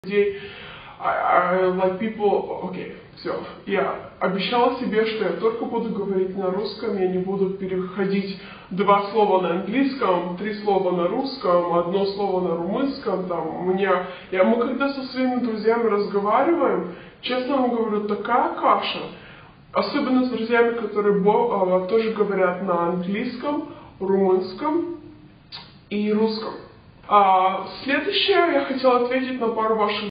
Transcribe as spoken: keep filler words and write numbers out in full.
людей, I, I, like people, окей, все. Я обещала себе, что я только буду говорить на русском, я не буду переходить два слова на английском, три слова на русском, одно слово на румынском. Там, у меня, я, мы когда со своими друзьями разговариваем, честно вам говорю, такая каша. Особенно с друзьями, которые бо, тоже говорят на английском, румынском и русском. А, следующее, я хотела ответить на пару ваших